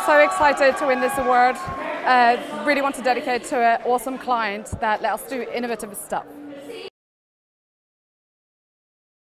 so excited to win this award. Really want to dedicate to an awesome client that let us do innovative stuff.